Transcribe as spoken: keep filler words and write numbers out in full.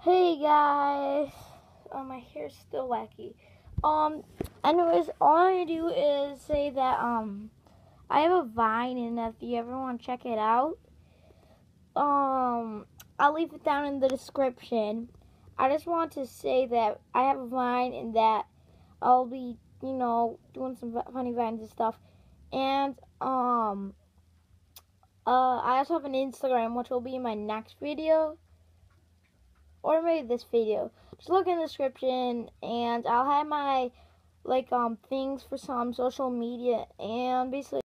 Hey guys, oh, my hair's still wacky. Um, anyways, all I do is say that um, I have a Vine, and if you ever want to check it out, um, I'll leave it down in the description. I just want to say that I have a Vine, and that I'll be, you know, doing some funny Vines and stuff, and um, uh, I also have an Instagram, which will be in my next video. Or maybe this video. Just look in the description, and I'll have my like um things for some social media, and basically